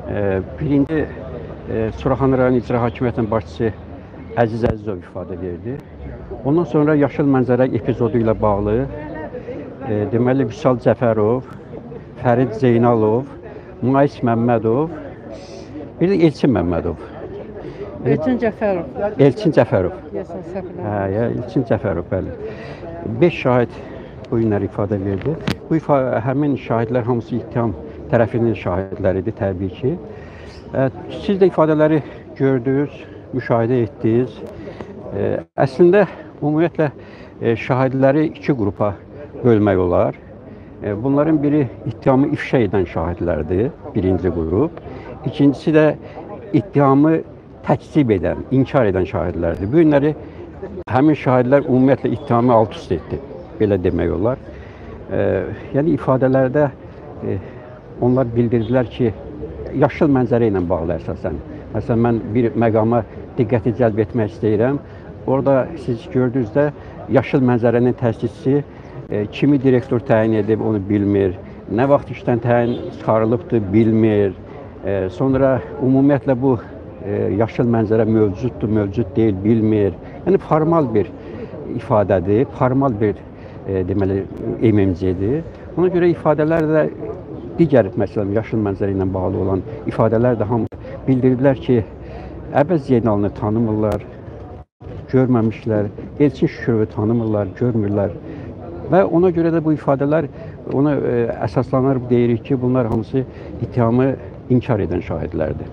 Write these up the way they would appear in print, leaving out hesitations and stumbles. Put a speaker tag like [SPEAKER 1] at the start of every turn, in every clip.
[SPEAKER 1] Birinci Suraxanı rayon İcra Hakimiyyətinin başçısı Əziz Əzizov ifadə verdi. Ondan sonra yaşıl mənzərə epizodu ilə bağlı deməli Vüsal Cəfərov, Fərid Zeynalov, Mais Məmmədov, bir də Elçin Məmmədov.
[SPEAKER 2] Elçin Cəfərov.
[SPEAKER 1] Elçin Cəfərov. Elçin Cəfərov, bəli. 5 şahid bu günləri ifadə verdi. Həmin şahidlər hamısı ittiham tərəfinin şahidləridir təbii ki. Siz də ifadələri gördünüz, müşahidə etdiniz. Əslində ümumiyyətlə şahidləri iki qrupa bölmək olar. Bunların biri ittihamı ifşa edən şahidlərdir, birinci qrup. İkincisi də ittihamı təkzib edən, inkar edən şahidlərdir. Bu günləri həmin şahidlər ümumiyyətlə ittihamı alt-üst etdi, belə demək olar. Yəni ifadələrdə onlar bildirdilər ki, yaşıl mənzərə ilə bağlı əsasən. Məsələn, mən bir məqama diqqəti cəlb etmək istəyirəm. Orada siz gördünüzdə yaşıl mənzərənin təsisçisi kimi direktor təyin edib, onu bilmir. Nə vaxt işdən təyin çıxarılıbdır, bilmir. Sonra ümumiyyətlə bu yaşıl mənzərə mövcuddur, mövcud deyil, bilmir. Yəni formal bir ifadədir, formal bir deməli MMC-dir. Ona görə ifadələr də digər məsələn yaşıl mənzərə ilə bağlı olan ifadələr də hamı bildirdilər ki, Əbəz Zeynalını tanımırlar, görməmişlər, Elçin Şükürovu tanımırlar, görmürlər. Və ona görə də bu ifadələr ona əsaslanaraq deyirik ki, bunlar hamısı ittihamı inkar edən şahidlərdir.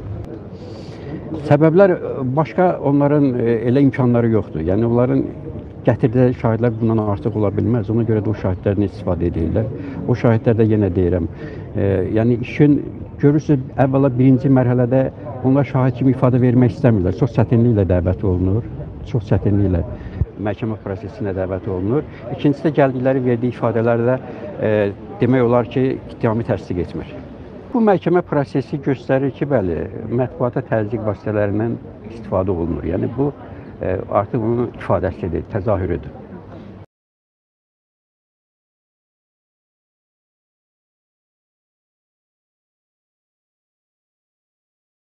[SPEAKER 1] Səbəblər başqa onların elə imkanları yoxdur. Yəni onların gətirdiyi şahidlər bundan artıq ola bilməz. Ona görə də o şahidlərdən istifadə edirlər. O şahidlər də yenə deyirəm, yəni işin görürsünüz əvvəla birinci mərhələdə onlar şahid kimi ifadə vermək istəmirlər. Çox çətinliklə dəvət olunur. Çox çətinliklə məhkəmə prosesinə dəvət olunur. İkincisi də gəldikləri verdiyi ifadələrdə demək olar ki, ittihamı təsdiq etmir. Bu məhkəmə prosesi göstərir ki, bəli, mətbuata təzyiq vasitələrindən istifadə olunur. Yəni bu artıq onun ifadəsidir, təzahürüdür.